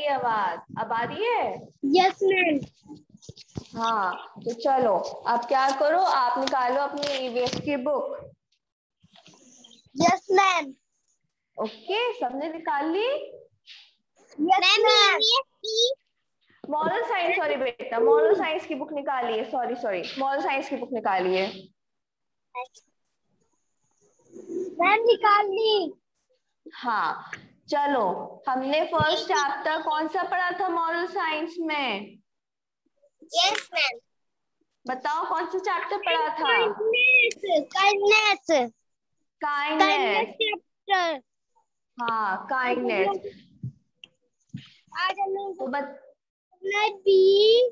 मेरी आवाज अब आ रही है? Yes ma'am. हाँ तो चलो अब क्या करो, आप निकालो अपनी ईवीएस की बुक। Yes ma'am. ओके, सबने निकाल ली? Yes ma'am. Moral science, sorry बेटा, मॉरल साइंस की बुक निकालिए, सॉरी सॉरी, मॉरल साइंस की बुक निकालिए। मैम निकाल ली। हाँ चलो, हमने फर्स्ट चैप्टर कौन सा पढ़ा था मॉरल साइंस में? Yes ma'am. बताओ कौन सा चैप्टर पढ़ा था? काइंडनेस। काइंडनेस। चैप्टर। हाँ काइंडनेस। आज हम लोग तो बत B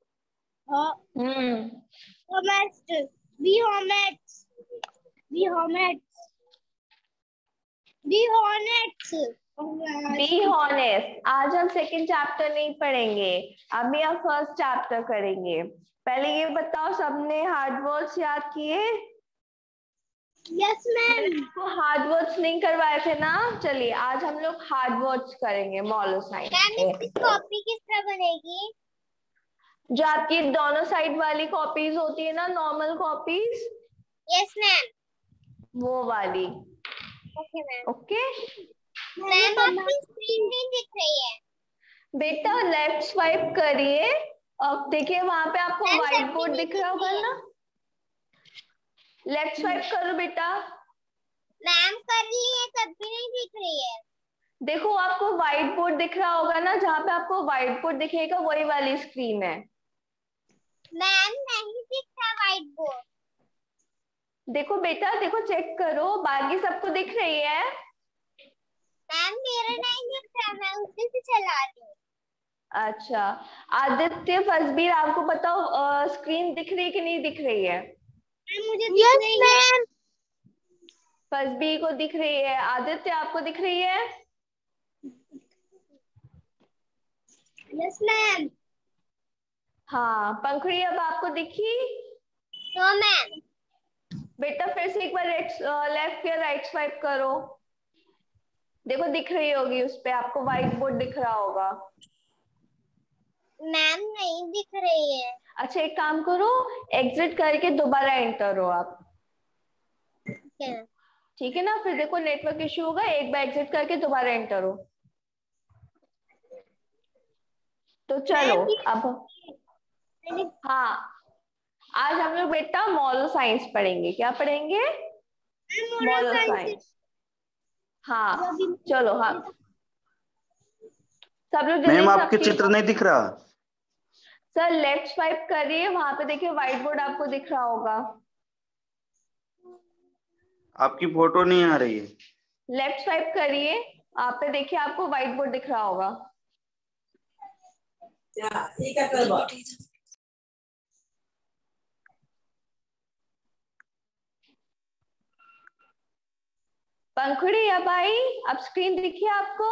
hmm होमेस्ट B होमेट्स B होमेट्स B होनेट्स be honest. आज हम सेकंड चैप्टर नहीं पढ़ेंगे, अभी हम फर्स्ट चैप्टर करेंगे। पहले ये बताओ, सबने हार्ड वर्ड्स याद किए? यस मैंने मैम। आपको हार्ड वर्ड्स नहीं करवाए थे ना? चलिए आज हम लोग हार्ड वर्ड्स करेंगे मॉरल साइंस मैम पे। इसकी कॉपी किस तरह बनेगी? जो आपकी दोनों साइड वाली कॉपीज होती है ना, नॉर्मल कॉपीज, यस मैम। वो वाली। Okay ma'am. ओके मैम आपकी स्क्रीन नहीं दिख रही है। बेटा, लेफ्ट स्वाइप करिए। अब देखिए वहां पे आपको मैम व्हाइट सबकी बोर्ड नहीं दिख दिख रहा होगा रही है। ना? लेफ्ट स्वाइप करो बेटा। मैम कर ली है तब भी नहीं दिख रही है। देखो आपको व्हाइट बोर्ड दिख रहा होगा ना, जहां पे आपको व्हाइट बोर्ड दिखेगा वही वाली स्क्रीन है। मैम नहीं दिख रहा व्हाइट बोर्ड। देखो बेटा, देखो चेक करो, बाकी सबको दिख रही है। मैम मेरा नहीं दिख रहा, मैं उसी से चला रही हूँ। अच्छा, आदित्य फजबीर, आपको बताओ स्क्रीन दिख रही है कि नहीं दिख रही है? मुझे दिख रही है। फजबीर को दिख रही है, आदित्य आपको दिख रही है? Yes ma'am. हाँ पंखुड़ी, अब आपको दिखी? No ma'am. बेटा फिर से एक बार लेफ्ट या राइट स्वाइप करो, देखो दिख रही होगी, उस पे आपको व्हाइट बोर्ड दिख रहा होगा। मैम नहीं दिख रही है। अच्छा एक काम करो, एग्जिट करके दोबारा एंटर हो आप, ठीक है ना? फिर देखो नेटवर्क इश्यू होगा, एक बार एग्जिट करके दोबारा एंटर हो। तो चलो अब, हाँ आज हम लोग बेटा मॉरल साइंस पढ़ेंगे। क्या पढ़ेंगे? Moral science. हाँ चलो, हाँ सब लोग जल्दी मैम से आपके आपकी, चित्र नहीं दिख रहा। सर लेफ्ट स्वाइप करिए, वहां पे देखिए व्हाइट बोर्ड आपको दिख रहा होगा। आपकी फोटो नहीं आ रही है। लेफ्ट स्वाइप करिए, आप पे देखिए आपको व्हाइट बोर्ड दिख रहा होगा। पंखुड़ी अब आई, अब स्क्रीन दिखी आपको?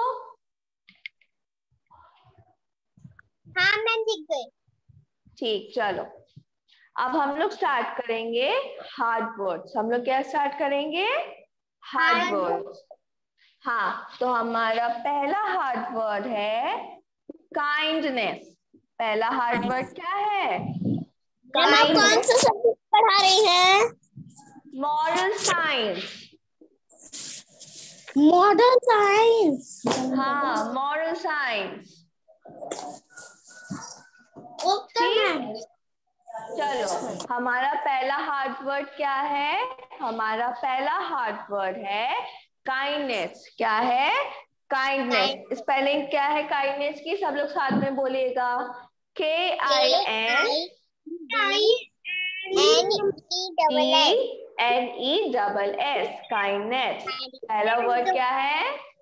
हाँ मैम दिख गई। ठीक, चलो अब हम लोग स्टार्ट करेंगे हार्ड वर्ड्स। हम लोग क्या स्टार्ट करेंगे? Hard words. हाँ तो हमारा पहला हार्ड वर्ड है काइंडनेस। पहला हार्ड वर्ड क्या है? मैम आप कौन सा सब्जेक्ट पढ़ा रही हैं? Moral science. Modern science. हाँ मॉरल साइंस। Okay ma'am. चलो हमारा पहला हार्ड वर्ड क्या है? हमारा पहला हार्ड वर्ड है काइंडनेस। क्या है? काइंडनेस। स्पेलिंग क्या है काइंडनेस की? सब लोग साथ में बोलिएगा, KINDNESS। काइंडनेस। पहला वर्ड क्या है?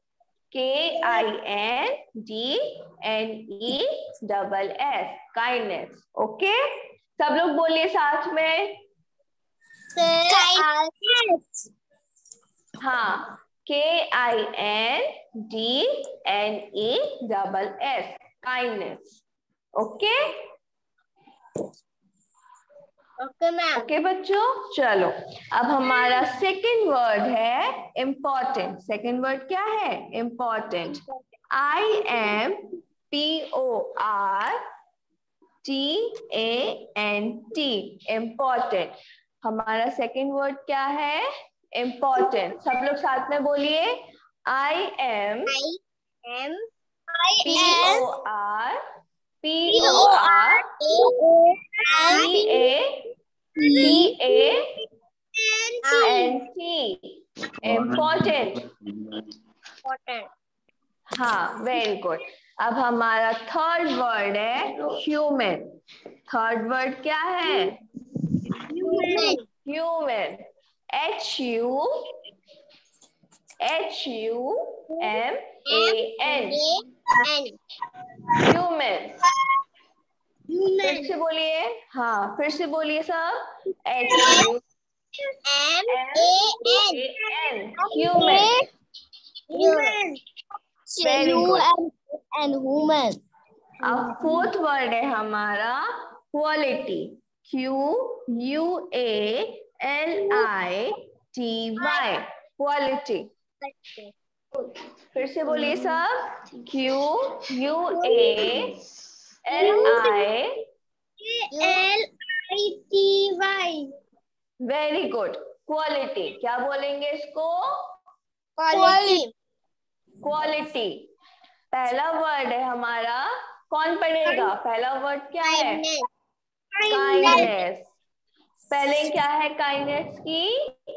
KINDNESS। काइंडनेस। ओके, सब लोग बोलिए साथ में। हाँ KINDNESS। Kindness. Okay okay ma'am. Okay बच्चों, चलो अब हमारा सेकंड वर्ड है इम्पोर्टेंट। सेकंड वर्ड क्या है? इम्पोर्टेंट। IMPORTANT। PORTANT, important. हमारा सेकेंड वर्ड क्या है? इम्पोर्टेंट। सब लोग साथ में बोलिए, IM इम्पोर्टेंट। हाँ, वेरी गुड। अब हमारा थर्ड वर्ड है ह्यूमन। थर्ड वर्ड क्या है? ह्यूमन। HUMAN, human. फिर से बोलिए, हाँ फिर से बोलिए सब, HUMAN, ह्यूमन। Very good. अब फोर्थ वर्ड है हमारा क्वालिटी, QUALITY, क्वालिटी। फिर से बोलिए सब, QUALITY। Very good, quality. क्या बोलेंगे इसको? क्वालिटी। पहला वर्ड है हमारा, कौन पढ़ेगा? पहला वर्ड क्या है? काइंडनेस। स्पेलिंग क्या है काइंडनेस की?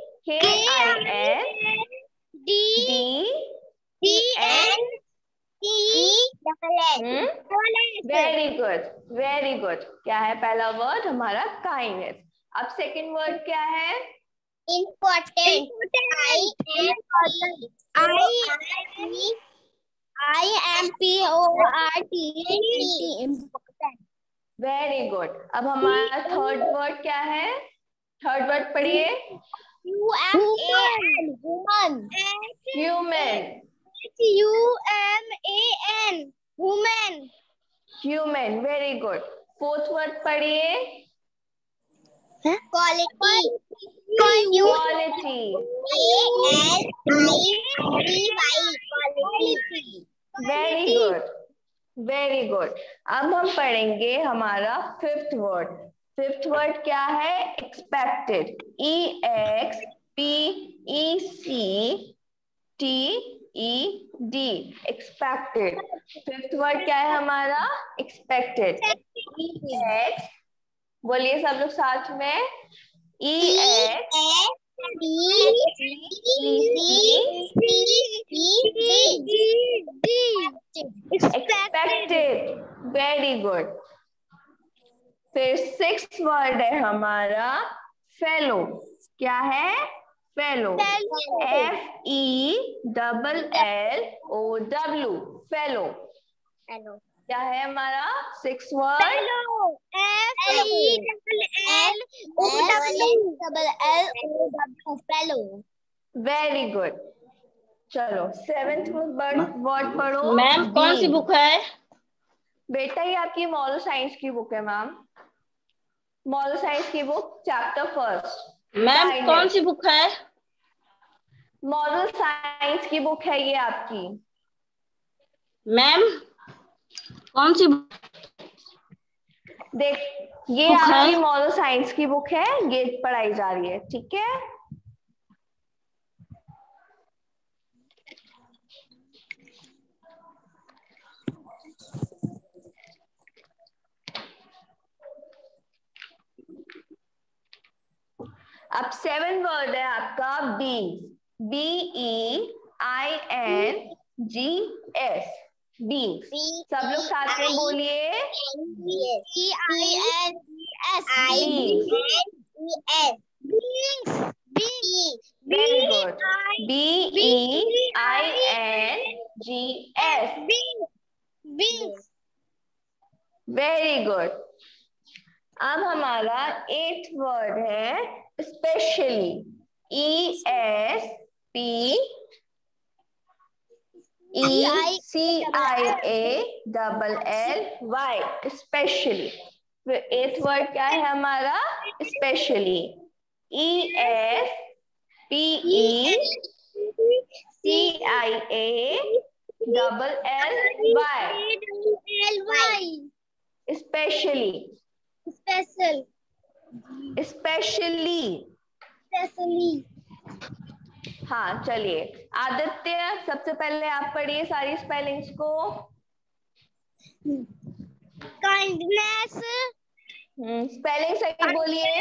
KINDNESS। Very good, very good. क्या है पहला वर्ड हमारा? काइंडनेस। अब सेकंड वर्ड क्या है? इम्पोर्टेंट। इम्पोर्टेंट। Very good. अब हमारा थर्ड वर्ड क्या है? थर्ड वर्ड पढ़िए, human. Human, very good. Fourth word पढ़िए, quality. Quality. Very good, very good. अब हम पढ़ेंगे हमारा फिफ्थ वर्ड। फिफ्थ वर्ड क्या है? Expected, EXPECTED, expected. Fifth word क्या है हमारा? एक्सपेक्टेड। बोलिए सब लोग साथ में, एक्सपेक्टेड। Very good. फिर सिक्स्थ वर्ड है हमारा फेलो। क्या है? Fellow, FELLOW, fellow. क्या है हमारा सिक्स्थ वर्ड? Very good. चलो सेवेंथ वर्ड पढ़ो। मैम कौन सी बुक है? बेटा ये आपकी मॉरल साइंस की बुक है मैम, मॉरल साइंस की बुक, चैप्टर फर्स्ट। मैम कौन सी बुक है? मॉरल साइंस की बुक है ये आपकी। मैम कौन सी बुक? देख, ये आपकी मॉरल साइंस की बुक है, ये पढ़ाई जा रही है, ठीक है? अब सेवन वर्ड है आपका बीन्स, BEINGS, बीन्स। सब लोग साथ में बोलिए, very good, BEINGS, very good. अब हमारा एथ वर्ड है स्पेशली, ESPECIALLY, स्पेशली। फिर एथ वर्ड क्या है हमारा? Specially, ESPECIALLY, specially, special, specially. Specially. हाँ चलिए, आदित्य सबसे पहले आप पढ़िए सारी स्पेलिंग्स को। काइंडनेस, स्पेलिंग सही बोलिए।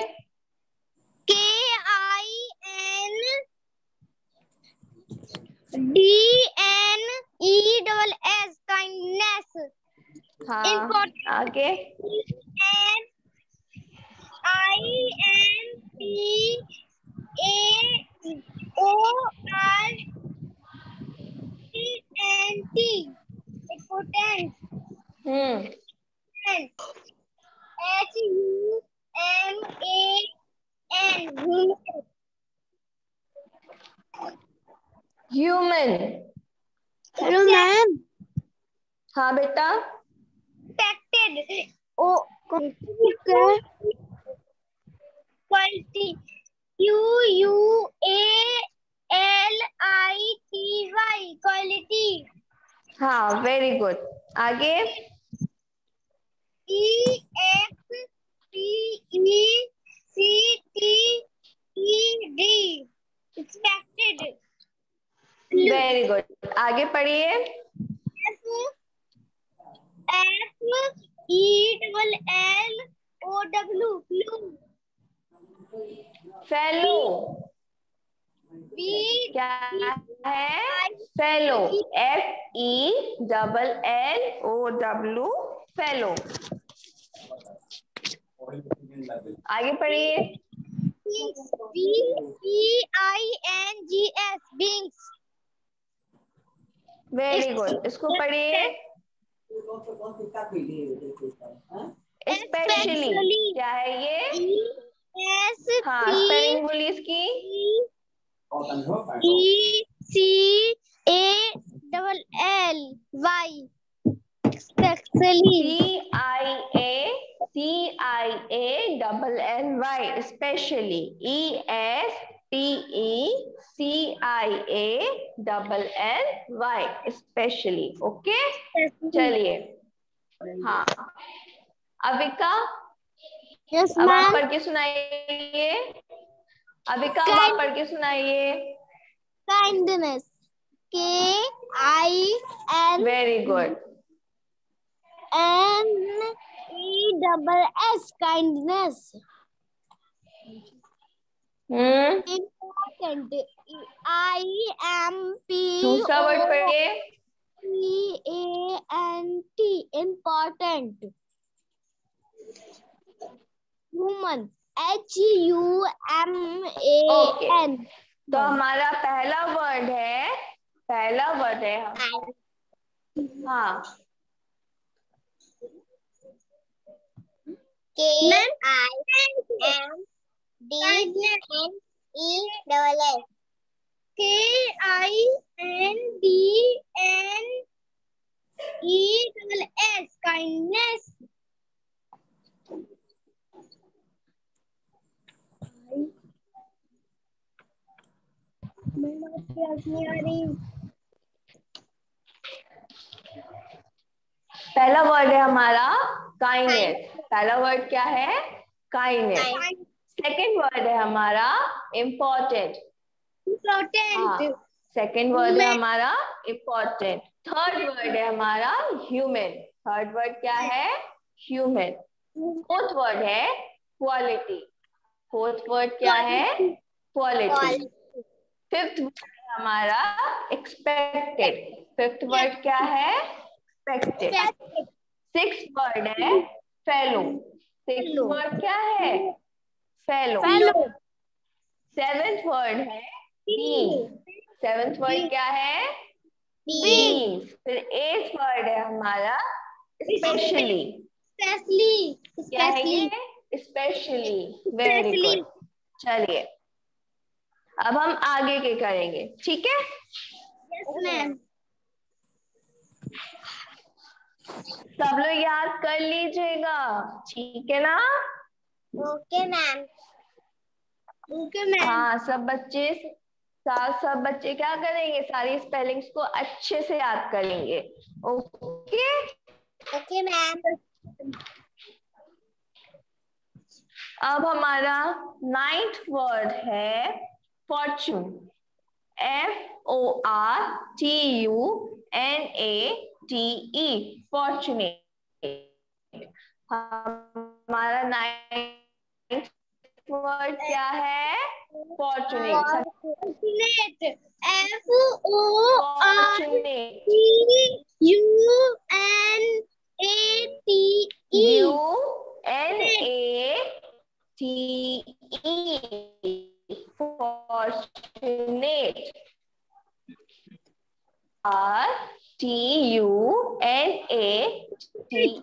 KINDNESS, kindness. हाँ Important. आगे। IMPORTANT, important. हम्म HUMAN, ह्यूमन। Hello ma'am. हाँ बेटा। Affected, quality, QUALITY, quality. हाँ वेरी गुड। आगे। EXPECTED, expected. वेरी गुड, आगे पढ़िए। FELLOW, फेलो क्या है? Fellow, FELLOW, fellow. आगे पढ़िए। BEINGS, beings. वेरी गुड, इसको पढ़िए। स्पेशली क्या है ये? हाँ स्पेलिंग बोलिए इसकी। ECALLY, especially. CIALLY, specially. ESTECIALLY, specially. Okay चलिए। हाँ अविका, Yes, अब आप ma'am. पढ़ के सुनाइए। अविका अब आप पढ़ के सुनाइए। Kindness, KINDNESS, very good. kindness. Important, दूसरा वर्ड पढ़िए। IMPORTANT, important. Human, HUMAN. तो हमारा पहला वर्ड है, हाँ KINDNESS, kindness. पहला वर्ड है हमारा काइंडनेस। पहला वर्ड क्या है? काइंडनेस। सेकंड वर्ड है हमारा इम्पोर्टेंट। Important. सेकंड वर्ड है हमारा इम्पोर्टेंट। थर्ड वर्ड है हमारा ह्यूमन। थर्ड वर्ड क्या है? ह्यूमन। फोर्थ वर्ड है क्वालिटी। फोर्थ वर्ड क्या है? क्वालिटी। फिफ्थ वर्ड है हमारा एक्सपेक्टेड। फिफ्थ वर्ड क्या है? एक्सपेक्टेड। सिक्स वर्ड है फेलो। सिक्स वर्ड क्या है? फेलो। सेवेंथ वर्ड है बीइंग। सेवेंथ वर्ड क्या है? बीइंग। फिर एथ वर्ड है हमारा स्पेशली। क्या है ये? स्पेशली। Very good. चलिए अब हम आगे के करेंगे, ठीक है? Yes, ma'am. सब लोग याद कर लीजिएगा, ठीक है ना? Okay, ma'am. Okay, ma'am. हाँ सब बच्चे क्या करेंगे? सारी स्पेलिंग्स को अच्छे से याद करेंगे। Okay Okay, ma'am. अब हमारा 9th वर्ड है फॉर्चून। FORTUNATE, fortunate. हमारा 9th वर्ड क्या है? Fortunate. Fortunate, FORTUNATE, fortunate. RTUNAT।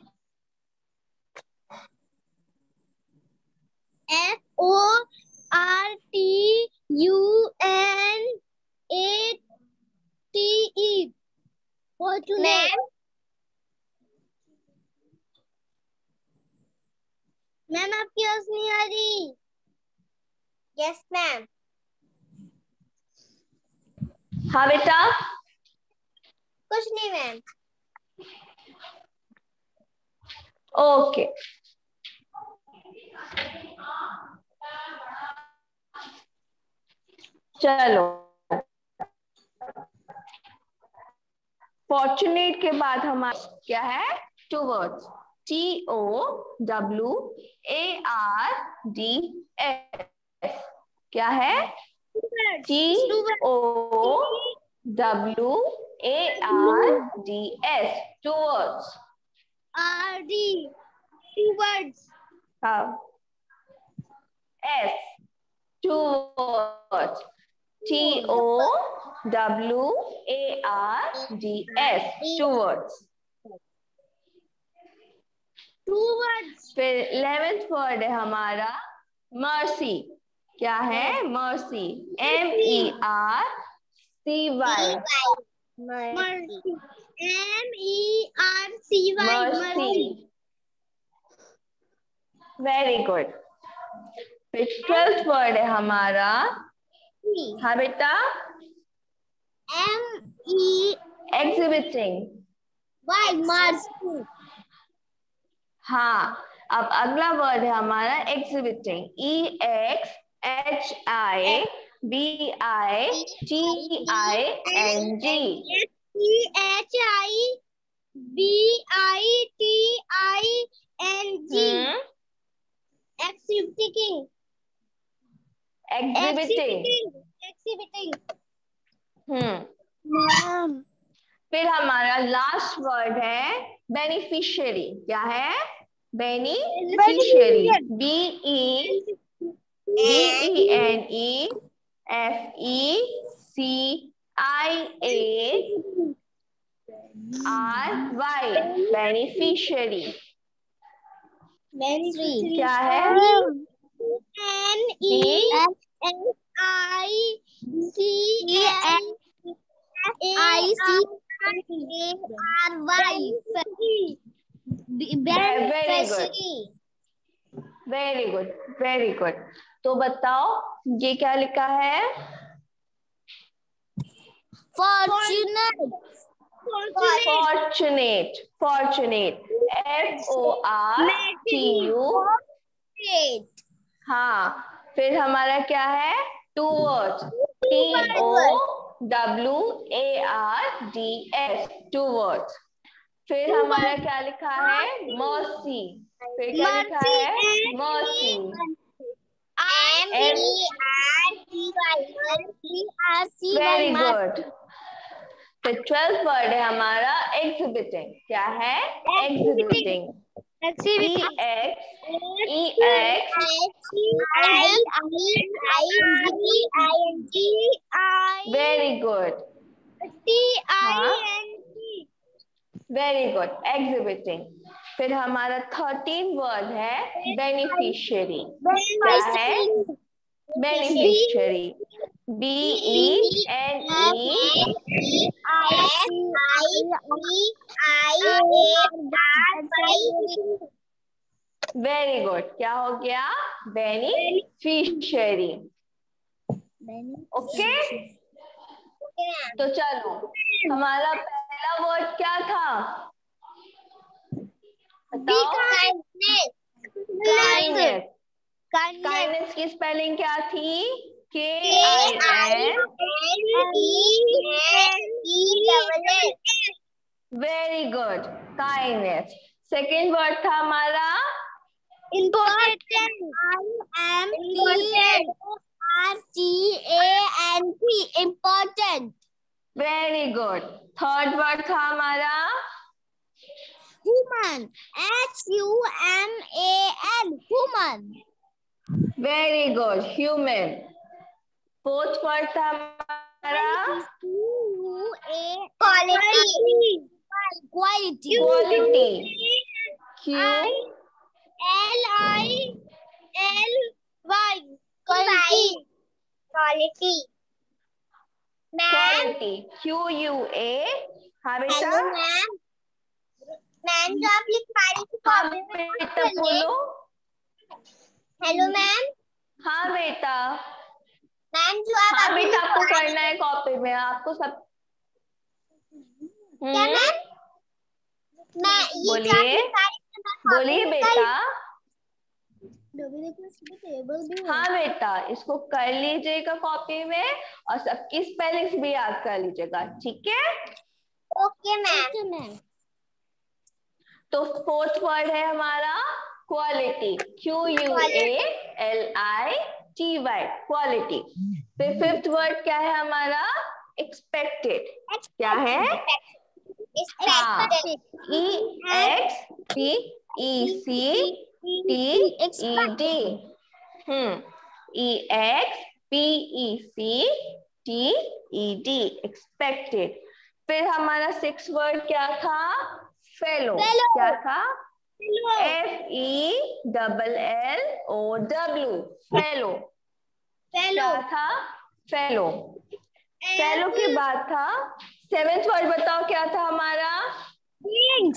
FORTUNATE, fortunate. Ma'am आपकी आवाज नहीं आ रही। Yes ma'am. हाँ बेटा। कुछ नहीं मैम। ओके, चलो। फॉर्चुनेट के बाद हमारा क्या है? 2 वर्ड्स, TOWARDS। क्या है? TOWARDS, 2 words. RD, 2 words. S, 2 words, TOWARDS, 2 words। 2 words. फिर 11th वर्ड है हमारा मर्सी। क्या है? Mercy, MERCY। Mercy, MERCY, mercy. Very good. फिर 12th वर्ड है हमारा, हाँ बेटा, एग्जिबिटिंग। mercy. हाँ, अब अगला वर्ड है हमारा exhibiting, EXHIBITING। EXHIBITING. Exhibiting. Exhibiting. फिर हमारा लास्ट वर्ड है बेनिफिशियरी। क्या है? Beneficiary, BENEFICIARY, beneficiary. क्या है? Very good, very good. तो बताओ ये क्या लिखा है? Fortunate, fortunate, fortunate, FORTU। हाँ, फिर हमारा क्या है? 2 वर्ड्स, TOWARDS, 2 वर्ड्स। फिर हमारा क्या लिखा है? मर्सी। फिर क्या लिखा है? Mercy, very good. फिर 12th वर्ड है हमारा एग्जिबिटिंग। क्या है? Exhibiting, very good, very good, exhibiting. फिर हमारा 13th वर्ड है बेनिफिशियरी। क्या है? Beneficiary, very good. क्या हो गया? बेनिफिशियरी। ओके, तो चलो, हमारा पहला वर्ड क्या था? बताओ। काइंडनेस। काइंडनेस की स्पेलिंग क्या थी? KINDNESS। Very good, kindness. Second word था हमारा important. Very good. Third word था हमारा human, HUMAN, human. Very good, human. Fourth word था हमारा quality, quality, quality. Quality. Quality, QUA। हाँ बेटा, हेलो मैम, मैम जो आप लिख पा रही थी हाँ कॉपी में बेटा बोलो। हेलो मैम, हाँ बेटा, मैम जो आप हाँ अभी बेटा आपको लिखवा करना है कॉपी में, आपको सब। क्या मैम? मैं ये जो आप बोलिए, लिखा रही थी मैं कॉपी बोलिए में बेटा। टेबल भी हाँ बेटा, इसको कर लीजिएगा कॉपी में और सबकी स्पेलिंग्स भी याद कर लीजिएगा, ठीक है? Okay ma'am. तो फोर्थ वर्ड है हमारा क्वालिटी, QUALITY, क्वालिटी। फिर फिफ्थ वर्ड क्या है हमारा? एक्सपेक्टेड। क्या है? हाँ, EXPECTED। EXPECTED, expected. फिर हमारा सिक्स वर्ड क्या था? फेलो। क्या था? FELLOW, fellow. क्या था? फेलो। फेलो के बाद था सेवेंथ वर्ड, बताओ क्या था हमारा? Beings.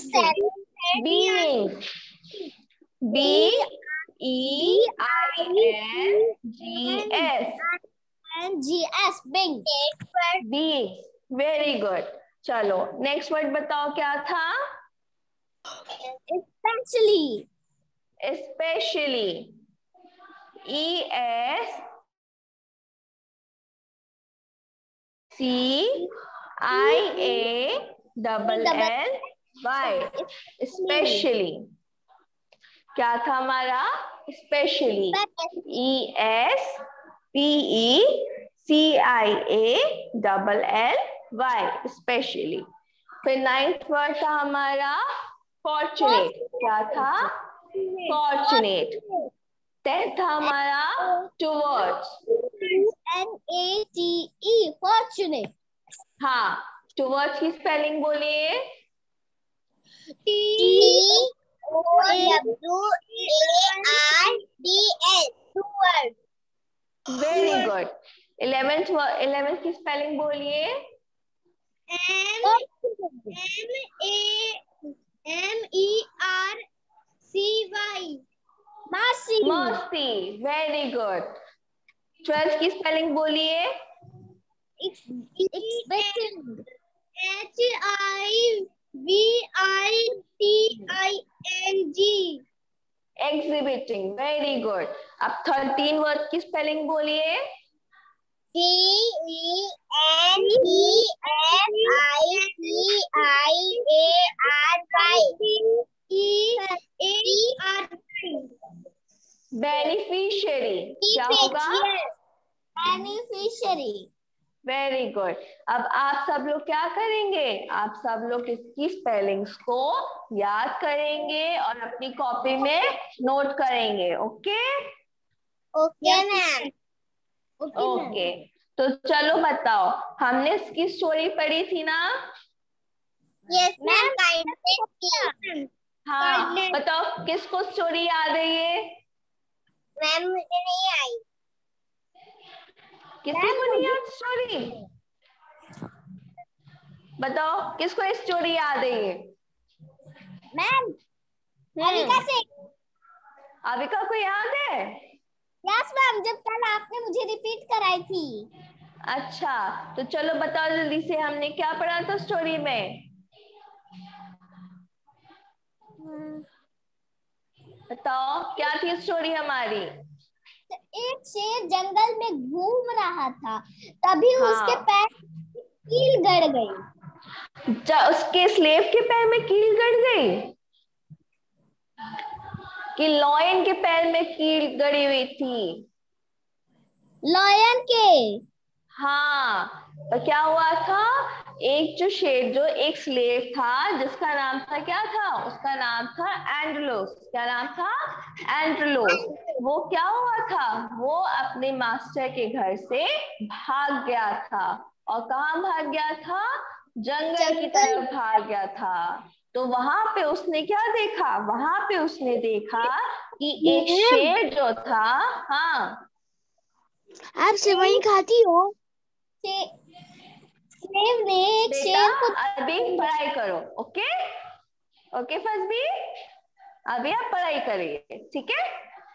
BEINGS, beings. Very good. चलो नेक्स्ट वर्ड बताओ क्या था? Specially, specially, SPECIALLY, specially. क्या था हमारा? Specially, SPECIALLY, specially. फिर नाइन्थ वर्ड था हमारा फॉर्चुनेट। क्या था? फॉर्चुनेट। टेंथ था हमारा टुवर्ड्स। NATE, fortunate। हाँ, टुवर्ड्स की स्पेलिंग बोलिए। TOWARDS, towards। Very good. Eleventh की स्पेलिंग बोलिए। MERCY, mercy। मस्ती, वेरी गुड। ट्वेल्थ की स्पेलिंग बोलिए। Expecting, HIVITING, exhibiting, very good. अब 13 वर्ड की स्पेलिंग बोलिए। बेनिफिशियरी। क्या होगा? बेनिफिशियरी। Very good. अब आप सब लोग क्या करेंगे? आप सब लोग इसकी स्पेलिंग्स को याद करेंगे और अपनी कॉपी में नोट करेंगे। Okay okay ma'am. ओके। तो चलो बताओ, हमने इसकी स्टोरी पढ़ी थी ना? Yes ma'am. हाँ, बताओ किसको स्टोरी याद है ये? मैम मुझे नहीं आई। किसी को नहीं याद स्टोरी? बताओ किसको स्टोरी याद है ये? मैम अविका से। अविका को याद है? यस मैम, जब कल आपने मुझे रिपीट कराई थी। अच्छा, तो चलो बताओ जल्दी से, हमने क्या पढ़ा था स्टोरी में? बताओ क्या थी स्टोरी हमारी? एक शेर जंगल में घूम रहा था, तभी उसके पैर में कील गड़ गई। उसके स्लेव के पैर में कील गड़ गई कि लॉयन के पैर में कील गड़ी हुई थी? लॉयन के। हाँ, तो क्या हुआ था, एक जो शेर, जो एक स्लेव था जिसका नाम था, क्या था उसका नाम था, एंड्रोलोस। क्या नाम था? एंड्रोलोस। वो क्या हुआ था, वो अपने मास्टर के घर से भाग गया था। और कहाँ भाग गया था? जंगल की तरफ भाग गया था। तो वहां पे उसने क्या देखा, वहां पे उसने देखा कि एक शेर जो था, हाँ आप सेवई खाती हो? स्लेव ने एक बेटा शेर को। अभी पढ़ाई करो, ओके ओके फजबी, अभी आप पढ़ाई करिए, ठीक है?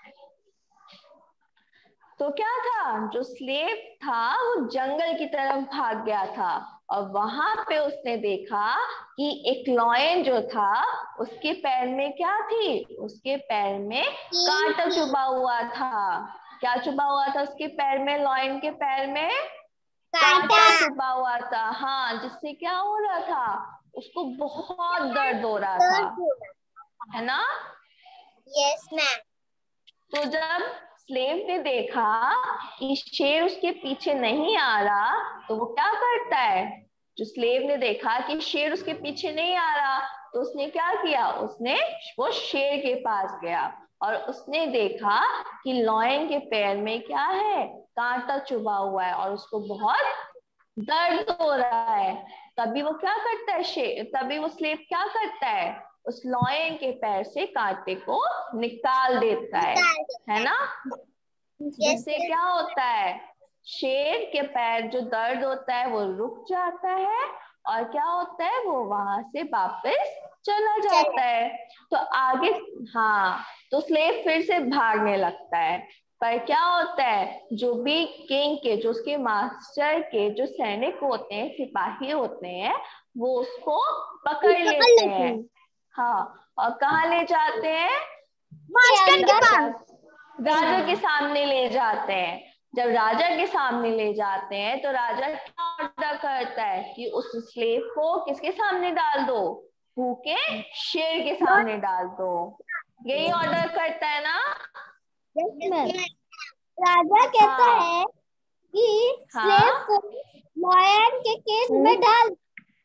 तो क्या था, जो स्लेव था वो जंगल की तरफ भाग गया था और वहां पे उसने देखा कि एक लॉयन जो था उसके पैर में क्या थी, उसके पैर में कांटा चुभा हुआ था। क्या चुभा हुआ था उसके पैर में? लॉयन के पैर में कांटा चुभा हुआ था। हाँ, जिससे क्या हो रहा था, उसको बहुत दर्द हो रहा था, है ना? Yes ma'am. तो जब स्लेव ने देखा कि शेर उसके पीछे नहीं आ रहा, तो वो क्या करता है, जो स्लेव ने देखा कि शेर उसके पीछे नहीं आ रहा, तो उसने क्या किया, उसने वो शेर के पास गया और उसने देखा कि लॉयन के पैर में क्या है, कांटा चुभा हुआ है और उसको बहुत दर्द हो रहा है। तभी वो क्या करता है, शेर, तभी वो स्लेव क्या करता है, उस लॉयन के पैर से कांटे को निकाल देता है ना? जिससे क्या होता है, शेर के पैर जो दर्द होता है वो रुक जाता है और क्या होता है, वो वहां से वापस चला जाता है। तो आगे, हाँ, तो स्लेव फिर से भागने लगता है। पर क्या होता है, जो भी किंग के, जो उसके मास्टर के जो सैनिक होते हैं, सिपाही होते हैं, वो उसको पकड़ लेते हैं। हाँ, और कहाँ ले जाते हैं? मास्टर के पास। राजा के सामने ले जाते हैं। जब राजा के सामने ले जाते हैं तो राजा क्या ऑर्डर करता है कि उस स्लेव को किसके सामने डाल दो, भूखे शेर के सामने डाल दो। यही ऑर्डर करता है ना? Yes ma'am. राजा कहता हाँ, है कि स्लेव हाँ, को लॉयन के केज में डाल।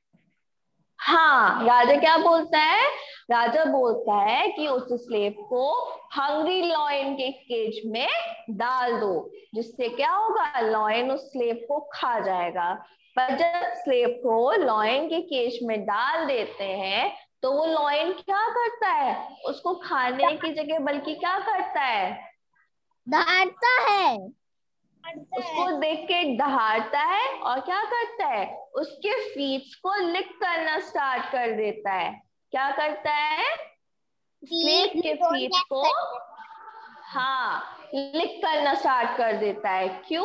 हाँ, राजा क्या बोलता है, राजा बोलता है कि उस स्लेव को हंग्री लॉयन के केज में डाल दो, जिससे क्या होगा, लॉयन उस स्लेव को खा जाएगा। पर जब स्लेव को लॉयन के केज में डाल देते हैं तो वो लॉयन क्या करता है, उसको खाने की जगह बल्कि क्या करता है, डांटता है। उसको देख के दहाड़ता है और क्या करता है, उसके फीट्स को लिक करना स्टार्ट कर देता है। क्या करता है, स्लेव के फीट को, हाँ, लिक करना स्टार्ट कर देता है। क्यों,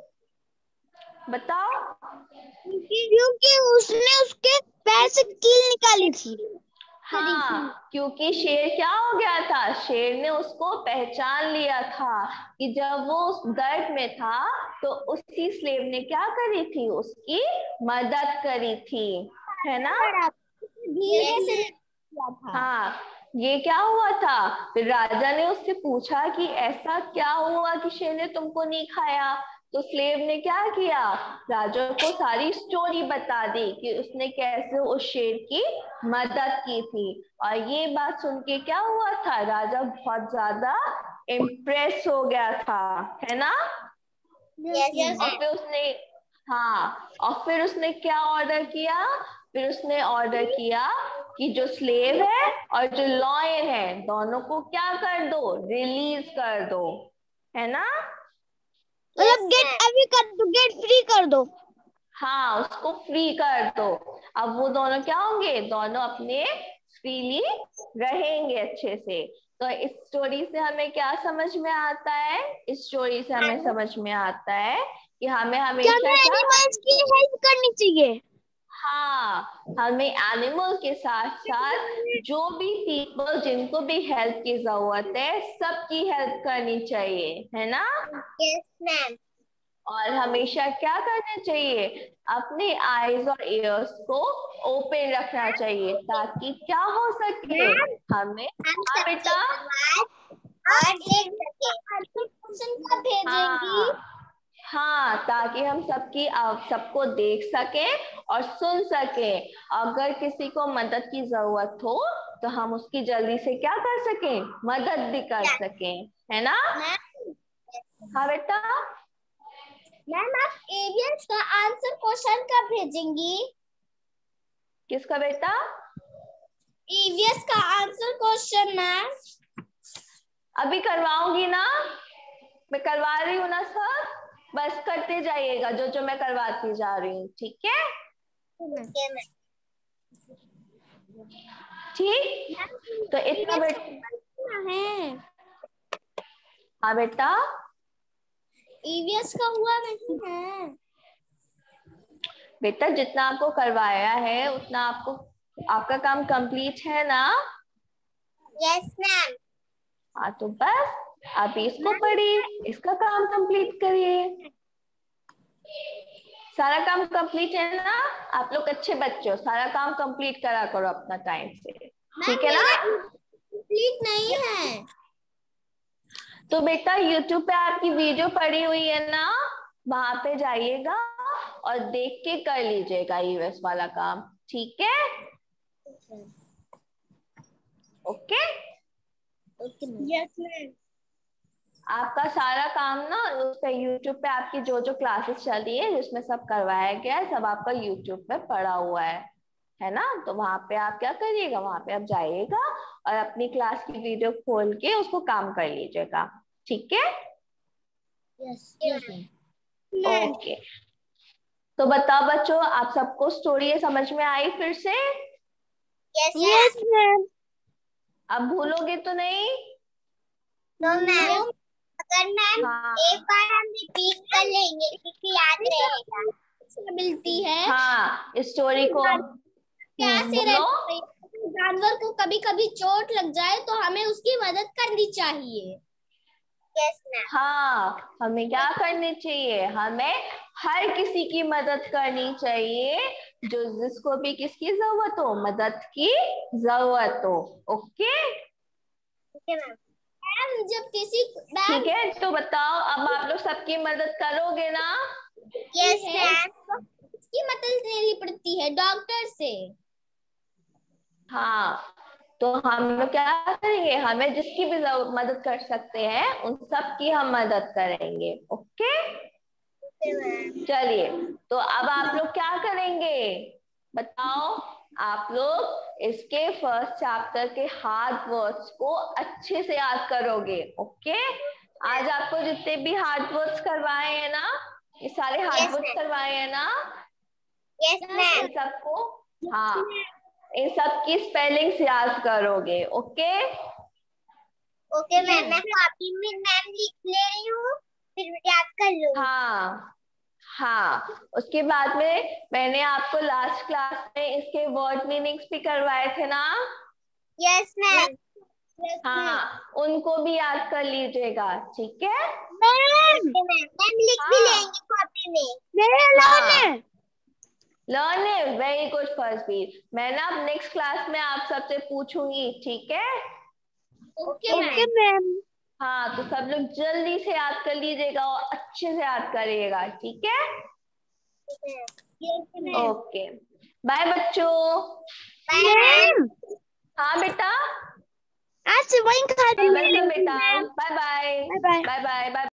बताओ? क्योंकि उसने उसके पैर से कील निकाली थी। हाँ, क्योंकि शेर क्या हो गया था, शेर ने उसको पहचान लिया था कि जब वो उस दर्द में था तो उसी स्लेव ने क्या करी थी, उसकी मदद करी थी, है ना? धीरे से किया था। हाँ, ये क्या हुआ था, फिर राजा ने उससे पूछा कि ऐसा क्या हुआ कि शेर ने तुमको नहीं खाया? तो स्लेव ने क्या किया, राजा को सारी स्टोरी बता दी कि उसने कैसे उस शेर की मदद की थी। और ये बात सुन के क्या हुआ था, राजा बहुत ज्यादा इम्प्रेस हो गया था, है ना? और फिर उसने, हाँ, और फिर उसने क्या ऑर्डर किया, फिर उसने ऑर्डर किया कि जो स्लेव है और जो लॉयन है दोनों को क्या कर दो, रिलीज कर दो, है ना? मतलब गेट अभी कर दो, गेट फ्री कर दो। हाँ, उसको फ्री कर दो। अब वो दोनों क्या होंगे, दोनों अपने फ्रीली रहेंगे अच्छे से। तो इस स्टोरी से हमें क्या समझ में आता है, इस स्टोरी से हमें समझ में आता है कि हमें क्या हमेशा हमें क्या, एनिमल्स की हेल्प करनी चाहिए? हाँ, हमें एनिमल के साथ साथ जो भी पीपल जिनको भी हेल्प की जरूरत है सबकी हेल्प करनी चाहिए, है ना। Yes ma'am. और हमेशा क्या करना चाहिए, अपने आईज और ईयर्स को ओपन रखना चाहिए ताकि क्या हो सके हमें। हम हाँ बेटा। और देख सके। क्वेश्चन कब भेजेंगी? हाँ, ताकि हम सबको देख सकें और सुन सकें। अगर किसी को मदद की जरूरत हो तो हम उसकी जल्दी से क्या कर सकें, मदद भी कर सकें, है ना। हाँ बेटा। मैम आप एवियंस का आंसर क्वेश्चन कब भेजेंगी? किसका बेटा? एवियंस का आंसर क्वेश्चन मैम। अभी करवाऊंगी ना, मैं करवा रही हूँ ना सर, बस करते जाइएगा जो जो मैं करवाती जा रही हूँ, ठीक है। ठीक, तो इतना बेटा है। हाँ बेटा। ईवीएस का हुआ नहीं है बेटा जितना आपको करवाया है उतना आपको, आपका काम कंप्लीट है ना। Yes ma'am. हाँ तो बस आप इसको पढ़िए, इसका काम कंप्लीट करिए। सारा काम कंप्लीट है ना, आप लोग अच्छे बच्चे हो, सारा काम कंप्लीट करा करो अपना टाइम से, ठीक है ना। कंप्लीट नहीं है तो बेटा YouTube पे आपकी वीडियो पड़ी हुई है ना, वहां पे जाइएगा और देख के कर लीजिएगा यूएस वाला काम, ठीक है। ओके। Yes ma'am. आपका सारा काम ना उस पे YouTube पे आपकी जो जो क्लासेस चल रही है जिसमें सब करवाया गया है सब आपका YouTube पे पड़ा हुआ है ना। तो वहां पे आप क्या करिएगा, वहां पे आप जाइएगा और अपनी क्लास की वीडियो खोल के उसको काम कर लीजिएगा, ठीक है। यस ओके, तो बताओ बच्चों, आप सबको स्टोरी समझ में आई फिर से? Yes ma'am. अब भूलोगे तो नहीं? No ma'am. अगर मैम हाँ एक बार हम रिपीट कर लेंगे क्योंकि याद रहेगा मिलती है। हाँ, इस स्टोरी को कैसे बोलो। जानवर को कभी कभी चोट लग जाए तो हमें उसकी मदद करनी चाहिए। Yes ma'am. हाँ, हमें क्या करनी चाहिए, हमें हर किसी की मदद करनी चाहिए जो जिसको भी किसकी जरूरत हो, मदद की जरूरत हो। ओके मैम जब किसी ठीक है, तो बताओ अब आप लोग सबकी मदद करोगे ना? Yes ma'am. इसकी मदद लेनी पड़ती है डॉक्टर से। हाँ, तो हम लोग क्या करेंगे, हमें जिसकी भी मदद कर सकते हैं उन सब की हम मदद करेंगे। ओके चलिए, तो अब आप लोग क्या करेंगे बताओ। आप लोग इसके फर्स्ट चैप्टर के हार्ड वर्ड्स को अच्छे से याद करोगे। ओके, आज आपको जितने भी हार्ड वर्ड्स करवाए हैं ना, ये सारे हार्ड वर्ड्स करवाए हैं ना, यस मैम। इन सबको, हाँ इन सब की स्पेलिंग्स याद करोगे। Okay okay ma'am. मैं कॉपी में मैम लिख ले रही हूँ फिर याद कर लूँ। हाँ हाँ, उसके बाद में मैंने आपको लास्ट क्लास में इसके वर्ड मीनिंग्स भी करवाए थे ना। Yes ma'am. हाँ, उनको भी याद कर लीजिएगा, ठीक है। मैम लिख भी लेंगे कॉपी में। लर्न है, वेरी गुड फर्स्ट बीट। मैं ना अब नेक्स्ट क्लास में आप सबसे पूछूंगी, ठीक है। Okay ma'am. हाँ, तो सब लोग जल्दी से याद कर लीजिएगा और अच्छे से याद करिएगा, ठीक है। ओके, बाय बच्चों। मैम हाँ बेटा, आज वही खा वेलकम बेटा, bye bye, bye. Bye bye.